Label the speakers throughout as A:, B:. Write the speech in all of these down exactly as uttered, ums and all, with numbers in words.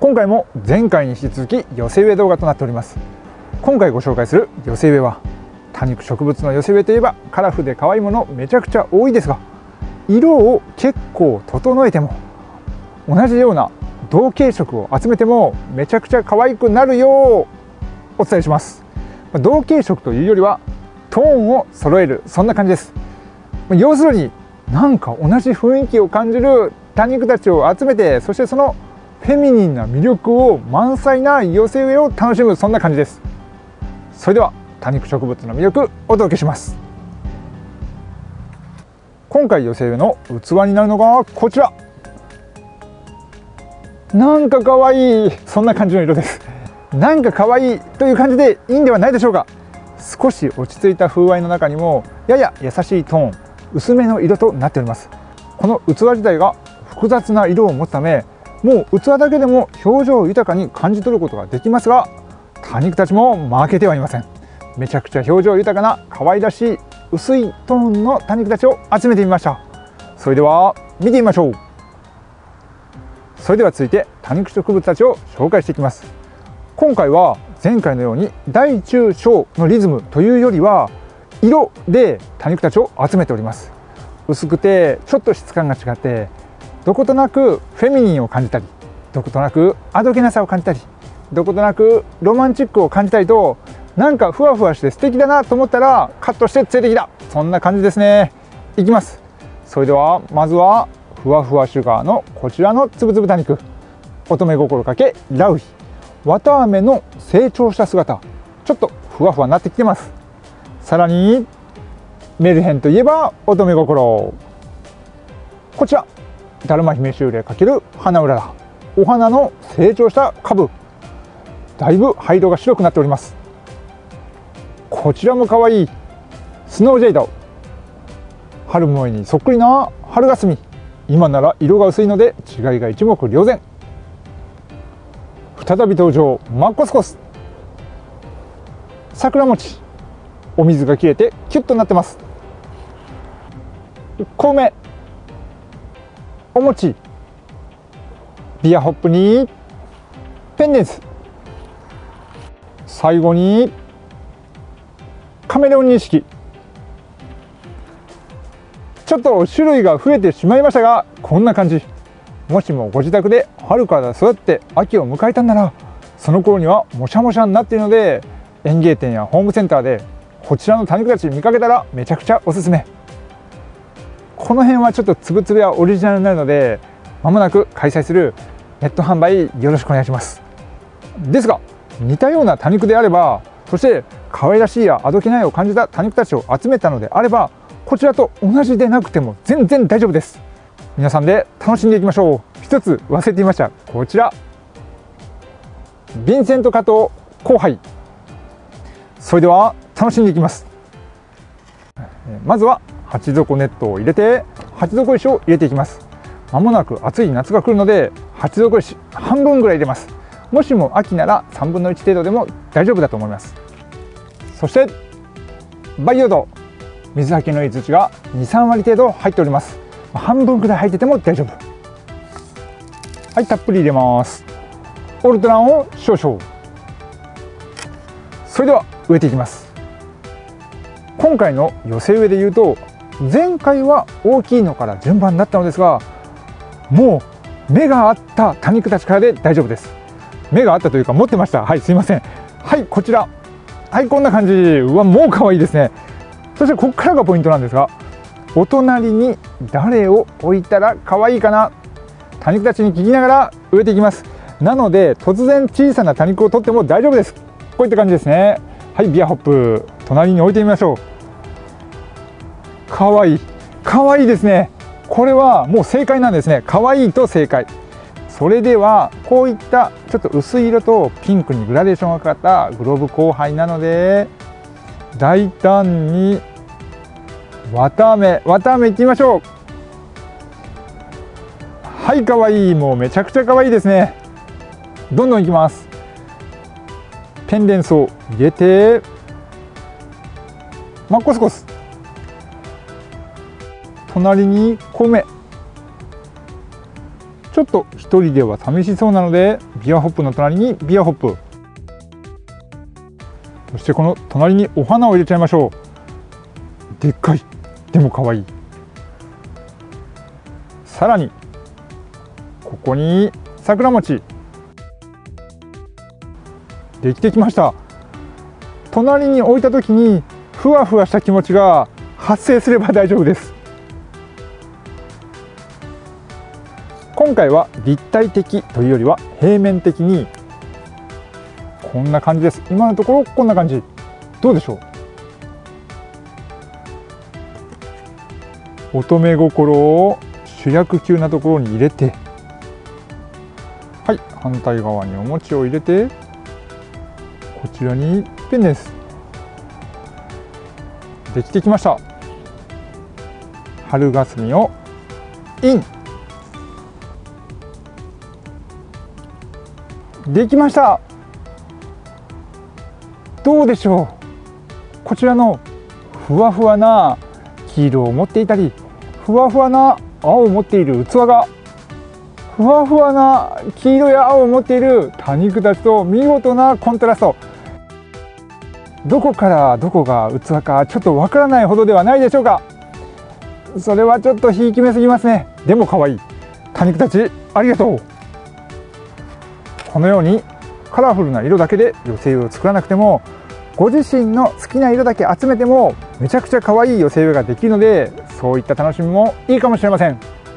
A: 今回も前回に引き続き寄せ植え動画となっております。今回ご紹介する寄せ植えは、多肉植物の寄せ植えといえばカラフルで可愛いものめちゃくちゃ多いですが、色を結構整えても同じような同系色を集めてもめちゃくちゃ可愛くなるようお伝えします。同系色というよりはトーンを揃える、そんな感じです。要するになんか同じ雰囲気を感じる多肉たちを集めて、そしてそのフェミニンな魅力を満載な寄せ植えを楽しむ、そんな感じです。それでは多肉植物の魅力お届けします。今回寄せ植えの器になるのがこちら。なんか可愛い、そんな感じの色です。なんか可愛いという感じでいいんではないでしょうか。少し落ち着いた風合いの中にもやや優しいトーン、薄めの色となっております。この器自体が複雑な色を持つため、もう器だけでも表情豊かに感じ取ることができますが、多肉たちも負けてはいません。めちゃくちゃ表情豊かな可愛らしい薄いトーンの多肉たちを集めてみました。それでは見てみましょう。それでは続いて多肉植物たちを紹介していきます。今回は前回のように大中小のリズムというよりは色で多肉たちを集めております。薄くてちょっと質感が違って、どことなくフェミニンを感じたり、どことなくあどけなさを感じたり、どことなくロマンチックを感じたりと、なんかふわふわして素敵だなと思ったらカットして連れてきた、そんな感じですね。いきます。それではまずはふわふわシュガーのこちらのつぶつぶ多肉、乙女心かけラウイ、綿あめの成長した姿、ちょっとふわふわになってきてます。さらにメルヘンといえば乙女心、こちらだるま姫シューレ×花うらら、お花の成長した株、だいぶ灰色が白くなっております。こちらも可愛いスノージェイド、春萌えにそっくりな春がすみ、今なら色が薄いので違いが一目瞭然。再び登場マッコスコス、桜餅、お水が切れてキュッとなってます。小梅、お餅、ビアホップにペンデンス、最後にカメレオン錦。ちょっと種類が増えてしまいましたが、こんな感じ。もしもご自宅で春から育って秋を迎えたんなら、その頃にはもしゃもしゃになっているので、園芸店やホームセンターでこちらの多肉たち見かけたらめちゃくちゃおすすめ。この辺はちょっとつぶつぶやオリジナルになるので、まもなく開催するネット販売よろしくお願いします。ですが似たような多肉であれば、そして可愛らしいやあどけないを感じた多肉たちを集めたのであれば、こちらと同じでなくても全然大丈夫です。皆さんで楽しんでいきましょう。一つ忘れていました。こちらヴィンセント加藤交配。それでは楽しんでいきます。まずは鉢底ネットを入れて鉢底石を入れていきます。まもなく暑い夏が来るので鉢底石半分ぐらい入れます。もしも秋ならさんぶんのいち程度でも大丈夫だと思います。そして培養土、水はけのいい土がに、さん割程度入っております。半分ぐらい入ってても大丈夫。はい、たっぷり入れます。オルトランを少々。それでは植えていきます。今回の寄せ植えでいうと、前回は大きいのから順番だったのですが、もう目があった多肉たちからで大丈夫です。目があったというか持ってました。はい、すいません。はい、こちら。はい、こんな感じ。うわ、もう可愛いですね。そしてここからがポイントなんですが、お隣に誰を置いたら可愛いかな、多肉たちに聞きながら植えていきます。なので突然小さな多肉を取っても大丈夫です。こういった感じですね。はい、ビアホップ隣に置いてみましょう。可愛い可愛いですね。これはもう正解なんですね。可愛いと正解。それではこういったちょっと薄い色とピンクにグラデーションがかかったグローブ交配なので、大胆に綿あめ綿あめいってみましょう。はい、かわいい。もうめちゃくちゃかわいいですね。どんどんいきます。ペンデンスを入れてマッコスコス、隣に米、 ちょっと一人では寂しそうなのでビアホップの隣にビアホップ、そしてこの隣にお花を入れちゃいましょう。でっかい、でも可愛い。さらにここに桜餅できてきました。隣に置いた時にふわふわした気持ちが発生すれば大丈夫です。今回は立体的というよりは平面的にこんな感じです。今のところこんな感じ。どうでしょう。乙女心を主役級なところに入れて、はい、反対側にお餅を入れて、こちらにペンです。できてきました。春霞をイン。できました。どうでしょう。こちらのふわふわな黄色を持っていたり、ふわふわな青を持っている器が、ふわふわな黄色や青を持っている多肉たちと見事なコントラスト。どこからどこが器かちょっとわからないほどではないでしょうか。それはちょっとひいき目すぎますね。でも可愛い。多肉たちありがとう。このようにカラフルな色だけで寄せ植えを作らなくても、ご自身の好きな色だけ集めてもめちゃくちゃ可愛い寄せ植えができるので、そういった楽しみもいいかもしれません。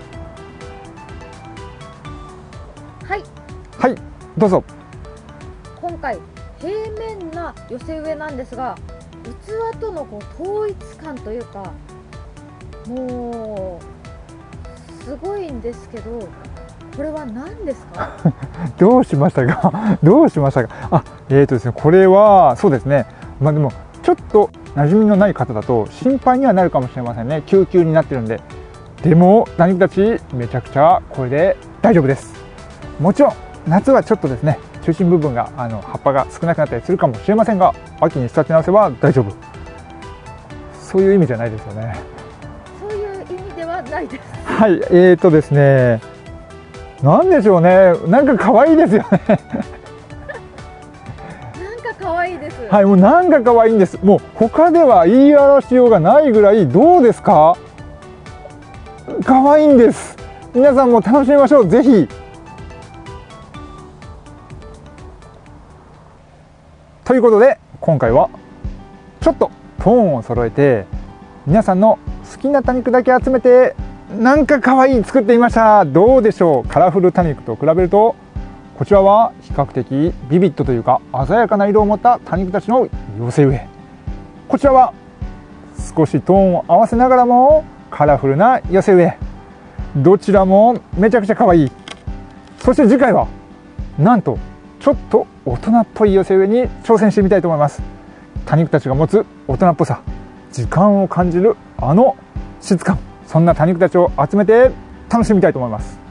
B: はい、
A: はい、どうぞ。
B: 今回平面な寄せ植えなんですが、器とのこう統一感というか、もうすごいんですけど、これは何ですか？
A: どうしましたかどうしましたか。あ、えーとですね、これはそうですね、まあでもちょっと馴染みのない方だと心配にはなるかもしれませんね。救急になってるんで。でも多肉たちめちゃくちゃこれで大丈夫です。もちろん夏はちょっとですね、中心部分があの葉っぱが少なくなったりするかもしれませんが、秋に仕立て直せば大丈夫。そういう意味じゃないですよね。
B: そういう意味ではないです。
A: はい、えーとですね、なんでしょうね、なんか可愛いですよね。
B: なんか可愛いです。
A: はい、もうなんか可愛いんです。もう他では言い表しようがないぐらい。どうですか？可愛いんです。皆さんも楽しみましょう。ぜひ。ということで今回はちょっとトーンを揃えて、皆さんの好きな多肉だけ集めてなんか可愛い作ってみました。どうでしょう。カラフル多肉と比べるとこちらは比較的ビビッドというか鮮やかな色を持った多肉たちの寄せ植え、こちらは少しトーンを合わせながらもカラフルな寄せ植え、どちらもめちゃくちゃ可愛い。そして次回はなんとちょっと大人っぽい寄せ植えに挑戦してみたいと思います。多肉たちが持つ大人っぽさ、時間を感じるあの質感、そんな多肉たちを集めて楽しみたいと思います。